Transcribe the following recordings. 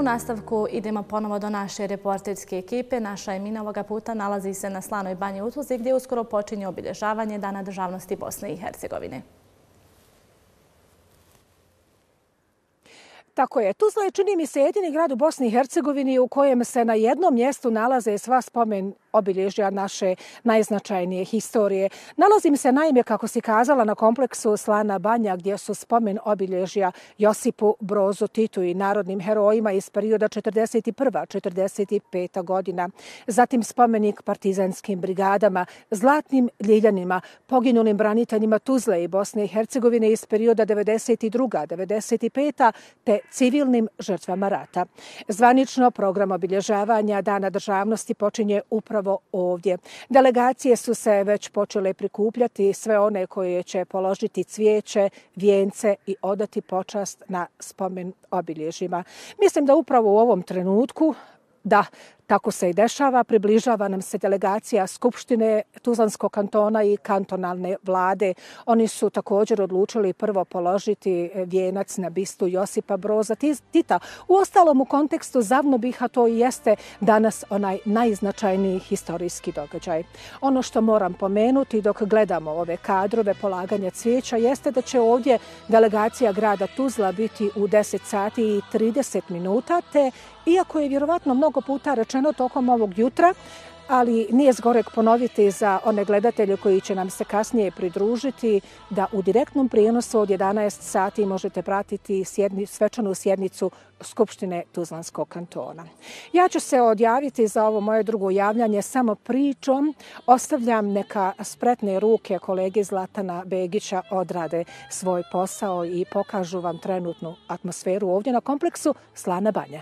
U nastavku idemo ponovo do naše reporterske ekipe. Naša Emina ovoga puta nalazi se na Slanoj banji u Tuzli gdje uskoro počinje obilježavanje Dana državnosti Bosne i Hercegovine. Tako je. Tuzla je, čini mi se, jedini grad u Bosni i Hercegovini u kojem se na jednom mjestu nalaze sva spomen obilježja naše najznačajnije historije. Nalazim se naime, kako si kazala, na kompleksu Slana banja gdje su spomen obilježja Josipu Brozu Titu i narodnim herojima iz perioda 41-45 godina. Zatim spomenik partizanskim brigadama, zlatnim ljiljanima, poginulim braniteljima Tuzle i Bosne i Hercegovine iz perioda 92-95 te civilnim žrtvama rata. Zvanično program obilježavanja Dana državnosti počinje upravo ovdje. Delegacije su se već počele prikupljati, sve one koje će položiti cvijeće, vijence i odati počast na spomen obilježjima. Mislim da upravo u ovom trenutku, da, tako se i dešava, približava nam se delegacija Skupštine Tuzlanskog kantona i kantonalne vlade. Oni su također odlučili prvo položiti vijenac na bistu Josipa Broza Tita. Uostalom, u kontekstu Zavnobiha to i jeste danas onaj najznačajniji historijski događaj. Ono što moram pomenuti dok gledamo ove kadrove polaganja cvijeća jeste da će ovdje delegacija grada Tuzla biti u 10 sati i 30 minuta, te iako je vjerovatno mnogo puta rečeno tokom ovog jutra, ali nije zgorek ponoviti za one gledatelje koji će nam se kasnije pridružiti, da u direktnom prijenosu od 11 sati možete pratiti svečanu sjednicu Skupštine Tuzlanskog kantona. Ja ću se odjaviti za ovo moje drugo javljanje samo pričom. Ostavljam neka spretne ruke kolege Zlatana Begića odrade svoj posao i pokažu vam trenutnu atmosferu ovdje na kompleksu Slana banja.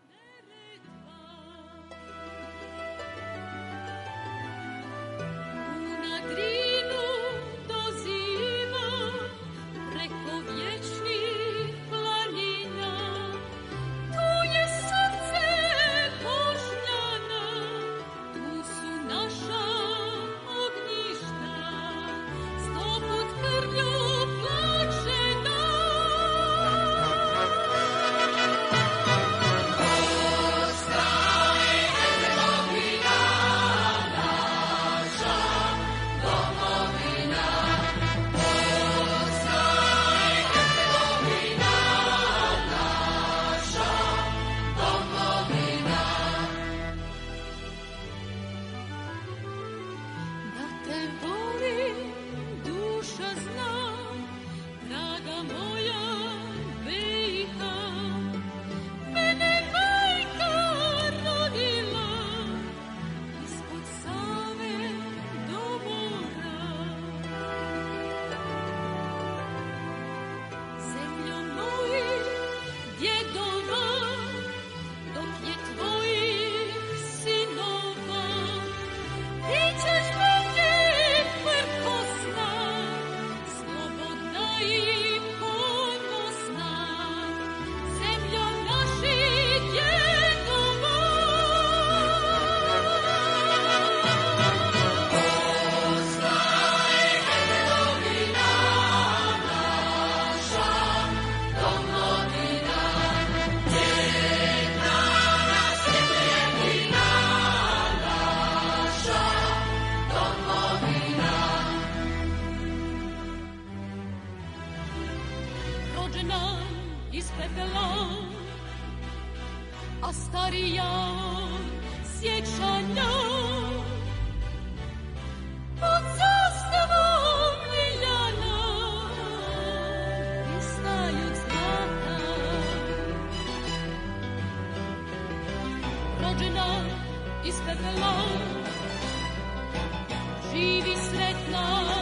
a starija sjećanja pod zastavom ljiljana pristaju zlata. Rođena iz pepela živi sretna